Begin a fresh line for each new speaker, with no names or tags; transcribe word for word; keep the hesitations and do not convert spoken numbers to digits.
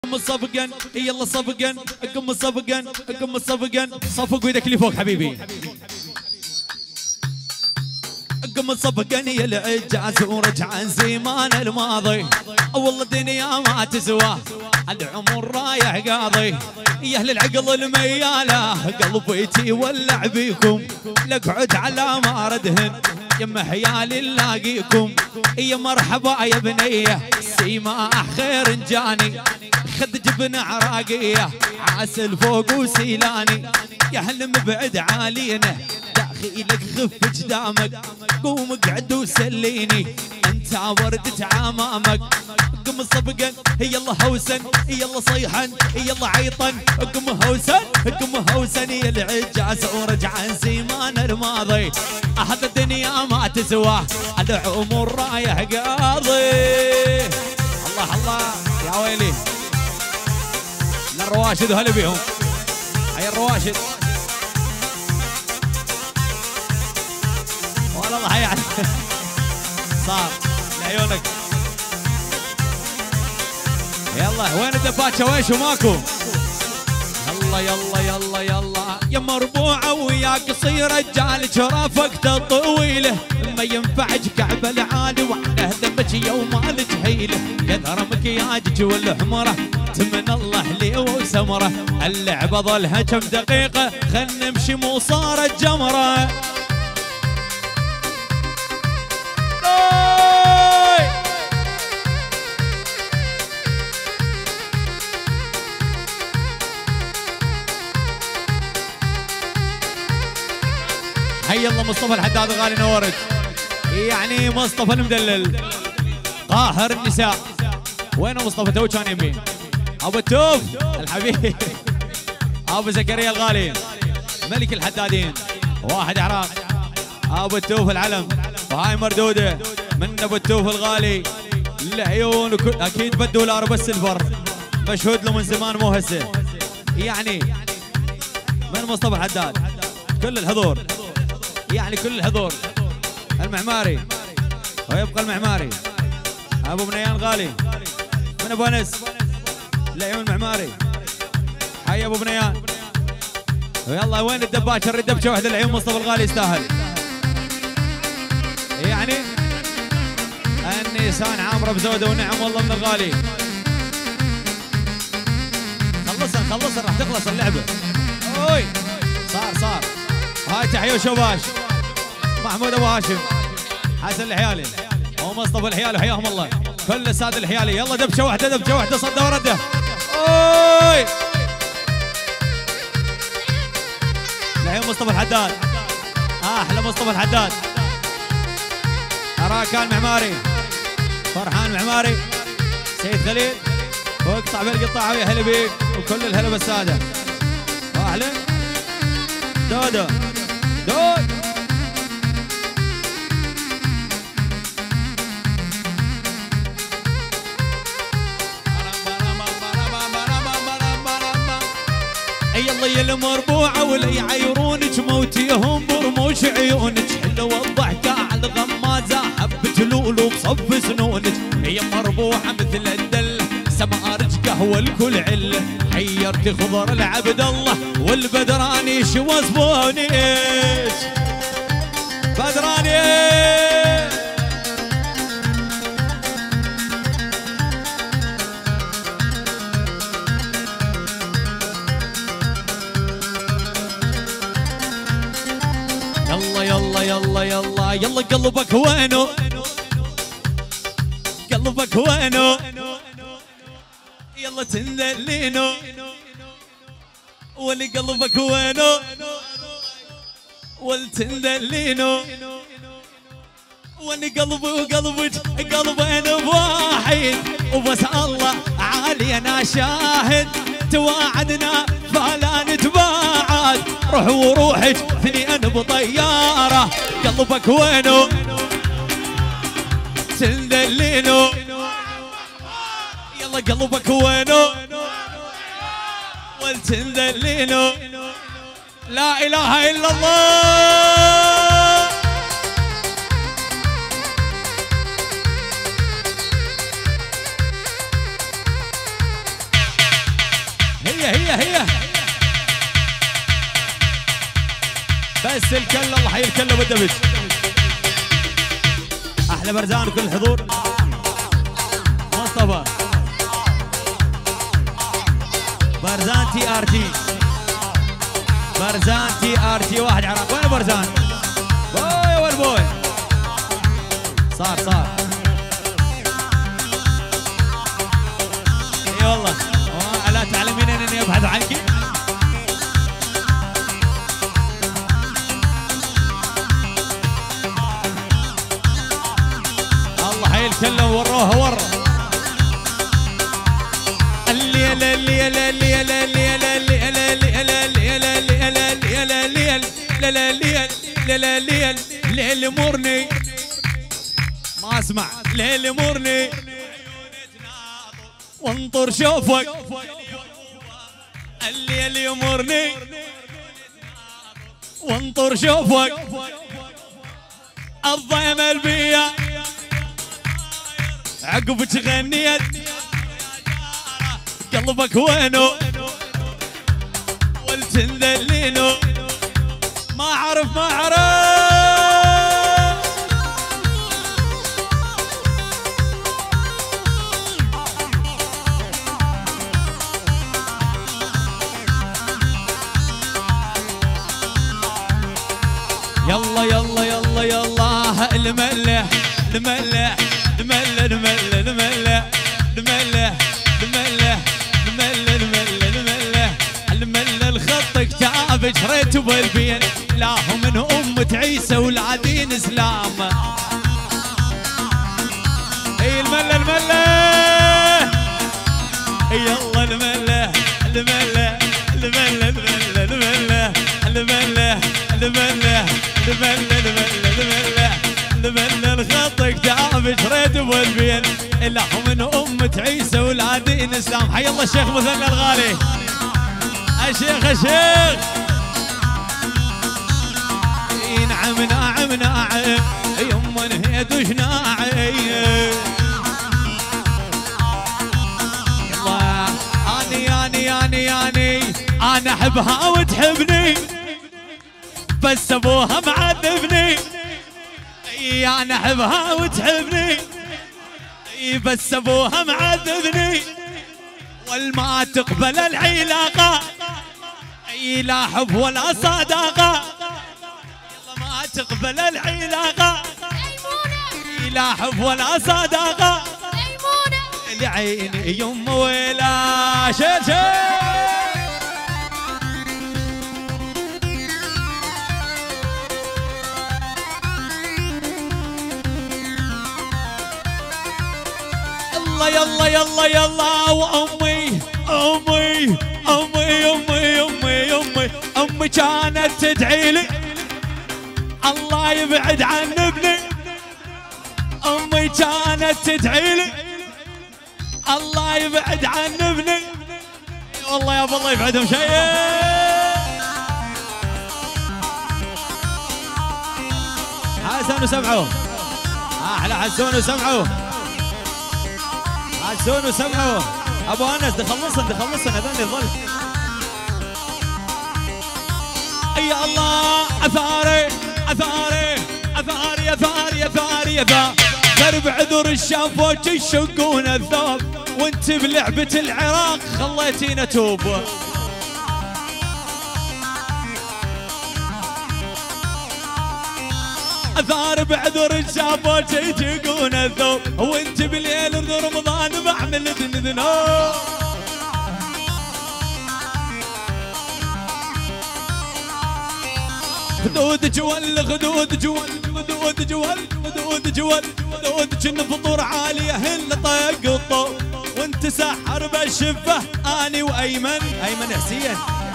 قم صفقا يلا صفقا قم صفقا قم صفقا صفق ويدك اللي فوق حبيبي. قم صفقا يا العجاز ورجع زمان الماضي، والله الدنيا ما تسوى العمر رايح قاضي. يا اهل العقل المياله قلبي يولع بيكم، لقعد على ما ردهن يما حيالي نلاقيكم. يا مرحبا يا بنيه سيماح خير جاني، خد جبن عراقيه عسل فوق وسيلاني. يا اهل مبعد عالينا داخلك خف جدامك، قوم اقعد وسليني انت وردة عمامك. قم صفقا يلا هوسن يلا صيحا يلا عيطا، قم هوسن قم هوسن يا العجاز ورجع زمان الماضي. هذا الدنيا ما تسوى العمر رايح قاضي. الله الله يا ويلي للرواشد وهلا بيهم. هيا الرواشد والله يعني صار لعيونك. يلا وين الدباتشه ويش وماكو؟ يلا يلا يلا يلا يا مربوعه ويا قصير رجال شرافك طويله، ما ينفعك كعب العالي وحده دمك يوم الجحيله. كثر مكياجك والحمره تمن الله لي وسمره، اللعبه ظلها كم دقيقه خل نمشي مو صارت جمره. حي الله مصطفى الحداد غالي نورك، يعني مصطفى المدلل قاهر النساء. وينه مصطفى تو كان يمين؟ ابو التوف الحبيب ابو زكريا الغالي ملك الحدادين واحد عراق ابو التوف العلم. وهاي مردوده من ابو التوف الغالي العيون اكيد بالدولار بس الفر مشهود له من زمان مو هسه، يعني من مصطفى الحداد كل الحضور، يعني كل الحضور. المعماري ويبقى المعماري ابو بنيان غالي من ابو انس العيون المعماري. حي ابو بنيان. ويلا وين الدباشه نريد دبشه واحده العيون مصطفى الغالي يستاهل، يعني النيسان عامره بزوده ونعم والله من الغالي. خلصها خلصها راح تخلص اللعبه. اوي صار صار. هاي تحيه وشباش محمود ابو هاشم حسن الحيالي ومصطفى الحيالي حياهم الله كل الساده الحيالي. يلا دبشه واحده دبشه واحده صد ورده. اوي الحين مصطفى الحداد احلى مصطفى الحداد. اراكان معماري فرحان معماري سيد خليل واقطع بالقطاع ويا هلا بيك وكل الهلا بالساده. اهلا دودو دود يلا يا المربوعه واللي يعيرونك موتيهم برموش عيونك، حلوه الضحكه على الغمازه حبه لولو بصب سنونك. يا مربوعه مثل الدله سمارج قهوه الكل عله، حيرتي خضر العبد الله والبدراني شو زبونيش بدراني. يلا يلا يلا يلا يلا قلبك وينه قلبك وينه يلا تندلينه ولي قلبك وينه والتندلينه ولي قلبي وقلبك قلبين بواحد وبس الله عالي انا شاهد. تواعدنا فلا نتباعد روح وروحك اثنين بطياره. قلبك وينه تندلينه يلا قلبك وينه والتندلينه. لا اله الا الله. هي هي هي بس الكل الله حي الكل ابو الدبج. احلى برزان وكل الحضور. مصطفى برزان تي ار تي، برزان تي ار تي واحد عراق. وين برزان؟ بوي وين بوي؟ صار صار اي والله. لا تعلمين انني ابحث عنك. الله حي الكل وروها ورا. الليل الليل الليل الليل الليل الليل الليل الليل الليل الليل الليل الليل ليل مرني ما اسمع ليل مرني وانطر شوفك الليل يمرني وانطر شوفك الضيم البيا عقبك غنيت قلبك وينو والتنذلينو ما عرف ما عرف. يلا يلا يلا يلا الملح الملح الملح الملح الملح الملح الملح الملح الملح الملح الخط كتاب شريت بالبين لا من أمة عيسى والعدين إسلام. اي الملح الملح يلا الملح الملح الملح الملح الملح الملح الملح الملح الملح الخط كتاب شريت بالبين لا من أمة عيسى والعدين إسلام. حي الله الشيخ مثنى الغالي. الشيخ الشيخ نعم ناعم ناعم يما نهيد وش ناعم. يلا اني اني اني اني انا احبها وتحبني بس ابوها معذبني. انا احبها وتحبني بس ابوها معذبني والما تقبل العلاقه لا حب ولا صداقه. يلا ما تقبل العلاقه لا حب ولا صداقه. لعيني يمه ولا شيل شيل. يلا يلا يلا وامي امي امي امي امي امي امي كانت تدعي لي الله يبعد عن ابني. امي كانت تدعي لي الله يبعد عن ابني. والله يا ابو الله يبعدهم شيء. حسن وسمعوا احلى حسون وسمعوا حسون وسمعوا ابو انس تخلصن تخلصن هذول الظل. يا الله اثاري اثاري اثاري اثاري اثاري اثاري درب عذر الشافوك يشقون الثوب وانت بلعبة العراق خليتينا توب. اثار بعذر الشافوك يشقون الثوب وانت بالليل رمضان بعمل ذنوب. خدود جول خدود جول خدود جول خدود جول خدود جن فطور عالية هل طيق الطوب وانت سحر بالشفة اني وايمن ايمن حسين